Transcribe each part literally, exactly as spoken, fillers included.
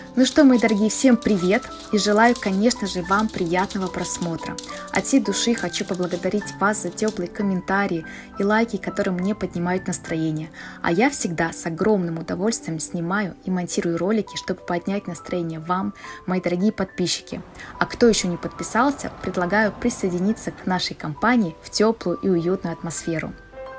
Ну что, мои дорогие, всем привет и желаю, конечно же, вам приятного просмотра. От всей души хочу поблагодарить вас за теплые комментарии и лайки, которые мне поднимают настроение. А я всегда с огромным удовольствием снимаю и монтирую ролики, чтобы поднять настроение вам, мои дорогие подписчики. А кто еще не подписался, предлагаю присоединиться к нашей компании в теплую и уютную атмосферу.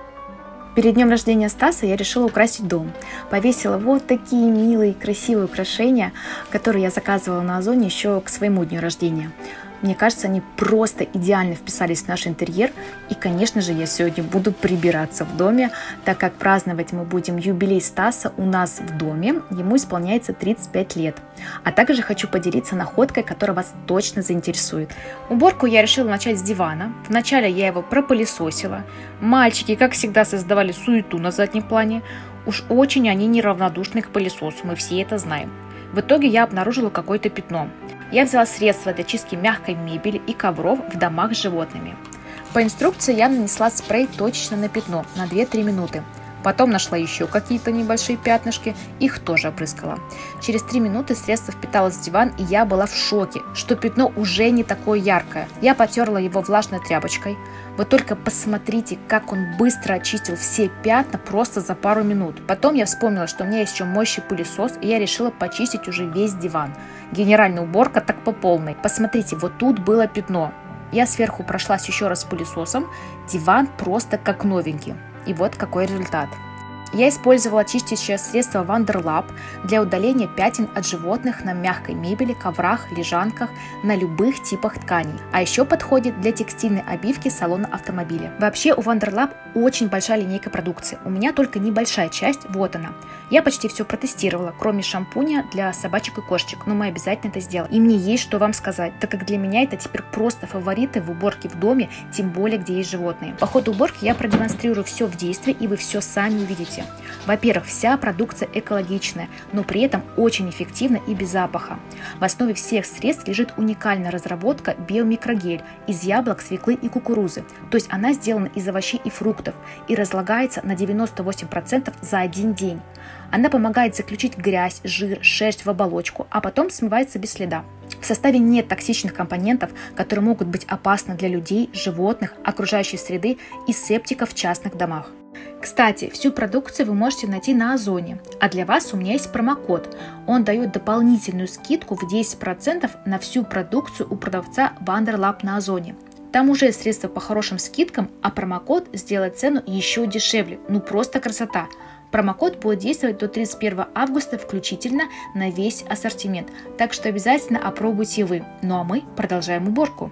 Перед днем рождения Стаса я решила украсить дом. Повесила вот такие милые, красивые украшения, которые я заказывала на Озоне еще к своему дню рождения. Мне кажется, они просто идеально вписались в наш интерьер. И, конечно же, я сегодня буду прибираться в доме, так как праздновать мы будем юбилей Стаса у нас в доме. Ему исполняется тридцать пять лет. А также хочу поделиться находкой, которая вас точно заинтересует. Уборку я решила начать с дивана. Вначале я его пропылесосила. Мальчики, как всегда, создавали суету на заднем плане. Уж очень они неравнодушны к пылесосу, мы все это знаем. В итоге я обнаружила какое-то пятно. Я взяла средства для чистки мягкой мебели и ковров в домах с животными. По инструкции я нанесла спрей точечно на пятно на две-три минуты. Потом нашла еще какие-то небольшие пятнышки, их тоже опрыскала. Через три минуты средство впиталось в диван, и я была в шоке, что пятно уже не такое яркое. Я потерла его влажной тряпочкой. Вы только посмотрите, как он быстро очистил все пятна просто за пару минут. Потом я вспомнила, что у меня есть еще моющий пылесос, и я решила почистить уже весь диван. Генеральная уборка так по полной. Посмотрите, вот тут было пятно. Я сверху прошлась еще раз пылесосом, диван просто как новенький. И вот какой результат. Я использовала чистящее средство Wonderlab для удаления пятен от животных на мягкой мебели, коврах, лежанках, на любых типах тканей. А еще подходит для текстильной обивки салона автомобиля. Вообще у Wonderlab очень большая линейка продукции. У меня только небольшая часть, вот она. Я почти все протестировала, кроме шампуня для собачек и кошечек, но мы обязательно это сделаем. И мне есть что вам сказать, так как для меня это теперь просто фавориты в уборке в доме, тем более где есть животные. По ходу уборки я продемонстрирую все в действии, и вы все сами увидите. Во-первых, вся продукция экологичная, но при этом очень эффективна и без запаха. В основе всех средств лежит уникальная разработка биомикрогель из яблок, свеклы и кукурузы. То есть она сделана из овощей и фруктов и разлагается на девяносто восемь процентов за один день. Она помогает заключить грязь, жир, шерсть в оболочку, а потом смывается без следа. В составе нет токсичных компонентов, которые могут быть опасны для людей, животных, окружающей среды и септиков в частных домах. Кстати, всю продукцию вы можете найти на Озоне, а для вас у меня есть промокод. Он дает дополнительную скидку в десять процентов на всю продукцию у продавца Wonderlab на Озоне. Там уже средства по хорошим скидкам, а промокод сделает цену еще дешевле. Ну просто красота! Промокод будет действовать до тридцать первого августа включительно на весь ассортимент, так что обязательно опробуйте вы. Ну а мы продолжаем уборку.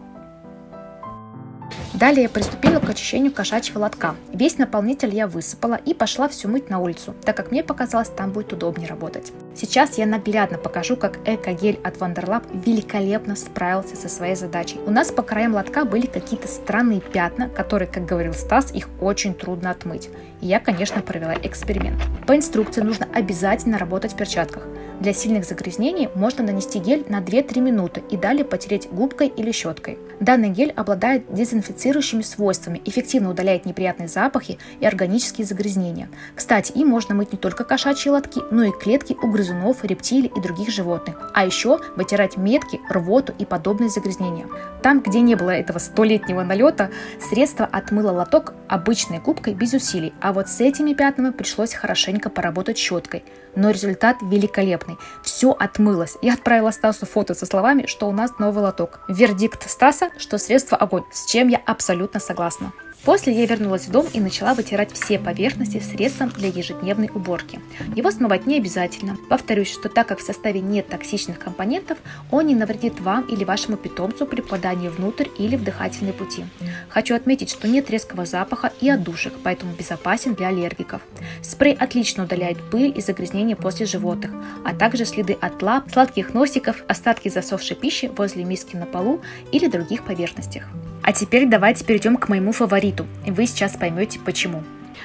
Далее я приступила к очищению кошачьего лотка. Весь наполнитель я высыпала и пошла все мыть на улицу, так как мне показалось, там будет удобнее работать. Сейчас я наглядно покажу, как эко-гель от Wonderlab великолепно справился со своей задачей. У нас по краям лотка были какие-то странные пятна, которые, как говорил Стас, их очень трудно отмыть. И я, конечно, провела эксперимент. По инструкции нужно обязательно работать в перчатках. Для сильных загрязнений можно нанести гель на две-три минуты и далее потереть губкой или щеткой. Данный гель обладает дезинфицирующими свойствами, эффективно удаляет неприятные запахи и органические загрязнения. Кстати, им можно мыть не только кошачьи лотки, но и клетки у грызунов, рептилий и других животных. А еще вытирать метки, рвоту и подобные загрязнения. Там, где не было этого столетнего налета, средство отмыло лоток обычной губкой без усилий, а вот с этими пятнами пришлось хорошенько поработать щеткой. Но результат великолепный. Все отмылось. Я отправила Стасу фото со словами, что у нас новый лоток. Вердикт Стаса, что средство огонь, с чем я абсолютно согласна. После я вернулась в дом и начала вытирать все поверхности средством для ежедневной уборки. Его смывать не обязательно. Повторюсь, что так как в составе нет токсичных компонентов, он не навредит вам или вашему питомцу при попадании внутрь или в дыхательные пути. Хочу отметить, что нет резкого запаха и отдушек, поэтому безопасен для аллергиков. Спрей отлично удаляет пыль и загрязнения после животных, а также следы от лап, сладких носиков, остатки засохшей пищи возле миски на полу или других поверхностях. А теперь давайте перейдем к моему фавориту, и вы сейчас поймете почему.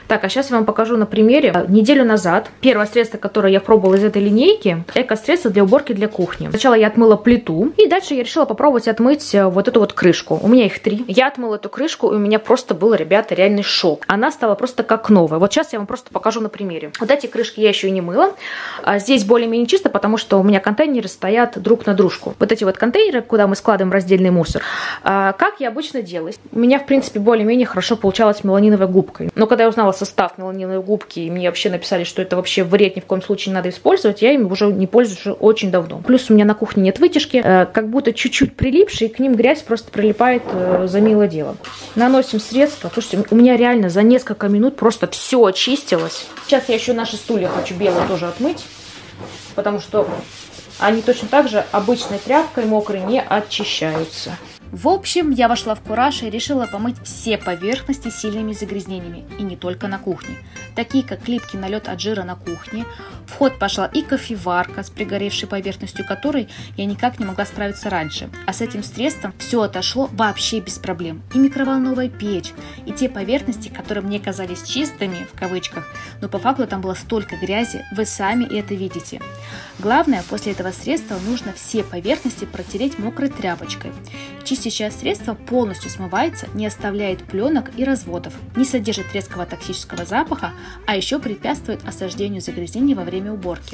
Так, а сейчас я вам покажу на примере. Неделю назад первое средство, которое я пробовала из этой линейки, эко-средство для уборки для кухни. Сначала я отмыла плиту, и дальше я решила попробовать отмыть вот эту вот крышку. У меня их три. Я отмыла эту крышку, и у меня просто был, ребята, реальный шок. Она стала просто как новая. Вот сейчас я вам просто покажу на примере. Вот эти крышки я еще и не мыла. А здесь более-менее чисто, потому что у меня контейнеры стоят друг на дружку. Вот эти вот контейнеры, куда мы складываем раздельный мусор. А, как я обычно делаю? У меня, в принципе, более-менее хорошо получалось меланиновой губкой. Но когда я узнала состав меланиновой губки, и мне вообще написали, что это вообще вред, ни в коем случае не надо использовать, я им уже не пользуюсь уже очень давно. Плюс у меня на кухне нет вытяжки, э, как будто чуть-чуть прилипшие, и к ним грязь просто прилипает э, за милое дело. Наносим средство. Слушайте, у меня реально за несколько минут просто все очистилось. Сейчас я еще наши стулья хочу белые тоже отмыть, потому что они точно так же обычной тряпкой мокрой не очищаются. В общем, я вошла в кураж и решила помыть все поверхности сильными загрязнениями, и не только на кухне. Такие как липкий налет от жира на кухне. В ход пошла и кофеварка, с пригоревшей поверхностью которой я никак не могла справиться раньше. А с этим средством все отошло вообще без проблем. И микроволновая печь, и те поверхности, которые мне казались чистыми, в кавычках, но по факту там было столько грязи, вы сами это видите. Главное, после этого средства нужно все поверхности протереть мокрой тряпочкой. Чистящее средство полностью смывается, не оставляет пленок и разводов, не содержит резкого токсического запаха, а еще препятствует осаждению загрязнений во время уборки.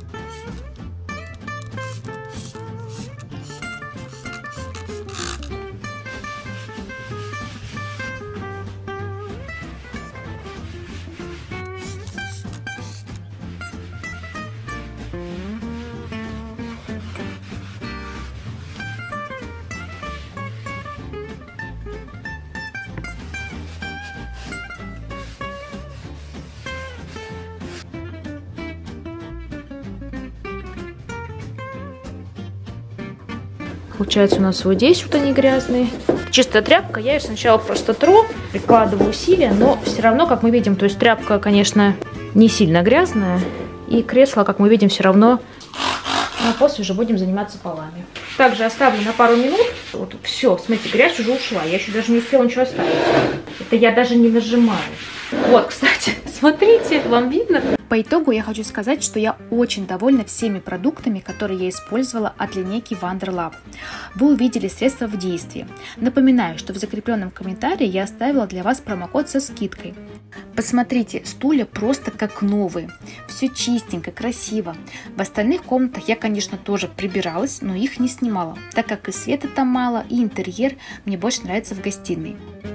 Получается, у нас вот здесь вот они грязные. Чистая тряпка, я ее сначала просто тру, прикладываю усилия, но все равно, как мы видим, то есть тряпка, конечно, не сильно грязная. И кресло, как мы видим, все равно. А после уже будем заниматься полами. Также оставлю на пару минут. Вот все, смотрите, грязь уже ушла. Я еще даже не успела ничего оставить. Это я даже не нажимаю. Вот, кстати, смотрите, вам видно? По итогу я хочу сказать, что я очень довольна всеми продуктами, которые я использовала от линейки Wonderlab. Вы увидели средства в действии. Напоминаю, что в закрепленном комментарии я оставила для вас промокод со скидкой. Посмотрите, стулья просто как новые. Все чистенько, красиво. В остальных комнатах я, конечно, тоже прибиралась, но их не снимала, так как и света там мало, и интерьер мне больше нравится в гостиной.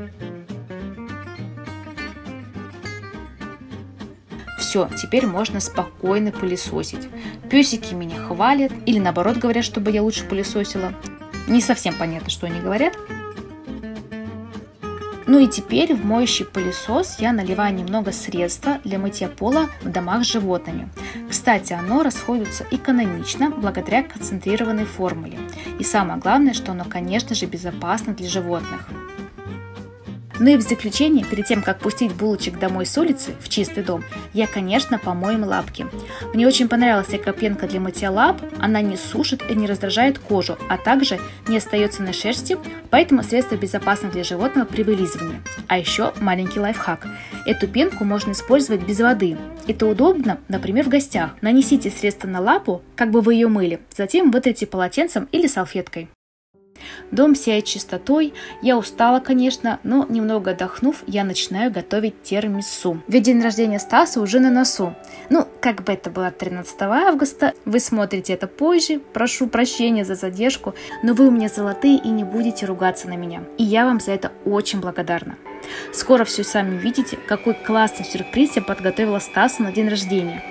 Все, теперь можно спокойно пылесосить. Песики меня хвалят или наоборот говорят, чтобы я лучше пылесосила. Не совсем понятно, что они говорят. Ну и теперь в моющий пылесос я наливаю немного средства для мытья пола в домах с животными. Кстати, оно расходуется экономично благодаря концентрированной формуле. И самое главное, что оно, конечно же, безопасно для животных. Ну и в заключение, перед тем, как пустить булочек домой с улицы, в чистый дом, я, конечно, помою им лапки. Мне очень понравилась экопенка для мытья лап, она не сушит и не раздражает кожу, а также не остается на шерсти, поэтому средство безопасно для животного при вылизывании. А еще маленький лайфхак. Эту пенку можно использовать без воды. Это удобно, например, в гостях. Нанесите средство на лапу, как бы вы ее мыли, затем вытрите полотенцем или салфеткой. Дом сияет чистотой, я устала, конечно, но немного отдохнув, я начинаю готовить тирамису. Ведь день рождения Стаса уже на носу. Ну, как бы это было тринадцатого августа, вы смотрите это позже, прошу прощения за задержку, но вы у меня золотые и не будете ругаться на меня. И я вам за это очень благодарна. Скоро все сами увидите, какой классный сюрприз я подготовила Стасу на день рождения.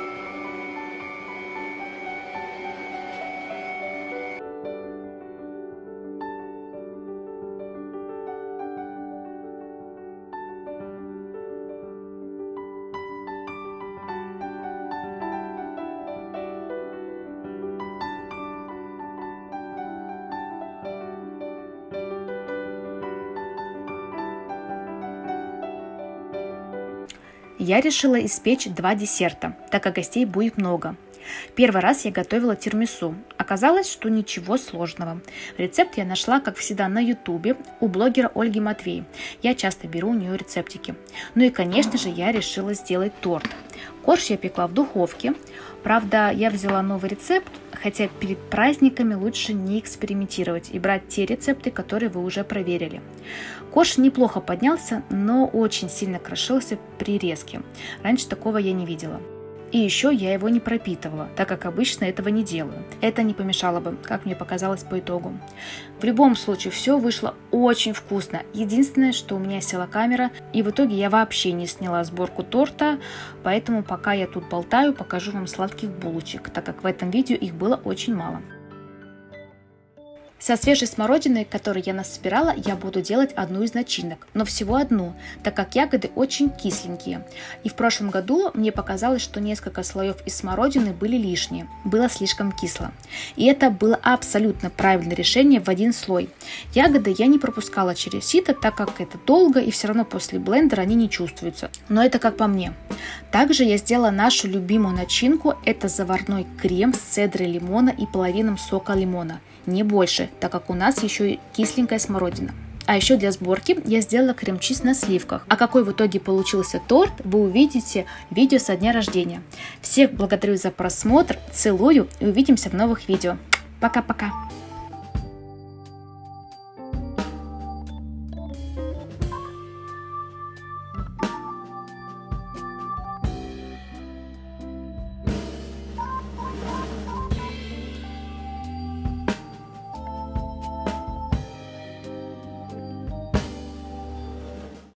Я решила испечь два десерта, так как гостей будет много. Первый раз я готовила тирамису, а Оказалось, что ничего сложного. Рецепт я нашла, как всегда, на ютубе у блогера Ольги Матвей. Я часто беру у нее рецептики. Ну и, конечно же, я решила сделать торт. Корж я пекла в духовке. Правда, я взяла новый рецепт, хотя перед праздниками лучше не экспериментировать и брать те рецепты, которые вы уже проверили. Корж неплохо поднялся, но очень сильно крошился при резке. Раньше такого я не видела. И еще я его не пропитывала, так как обычно этого не делаю. Это не помешало бы, как мне показалось по итогу. В любом случае, все вышло очень вкусно. Единственное, что у меня села камера, и в итоге я вообще не сняла сборку торта, поэтому пока я тут болтаю, покажу вам сладких булочек, так как в этом видео их было очень мало. Со свежей смородиной, которую я насобирала, я буду делать одну из начинок, но всего одну, так как ягоды очень кисленькие. И в прошлом году мне показалось, что несколько слоев из смородины были лишние, было слишком кисло. И это было абсолютно правильное решение в один слой. Ягоды я не пропускала через сито, так как это долго и все равно после блендера они не чувствуются. Но это как по мне. Также я сделала нашу любимую начинку, это заварной крем с цедрой лимона и половиной сока лимона. Не больше, так как у нас еще и кисленькая смородина. А еще для сборки я сделала крем-чиз на сливках. А какой в итоге получился торт, вы увидите в видео со дня рождения. Всех благодарю за просмотр, целую и увидимся в новых видео. Пока-пока!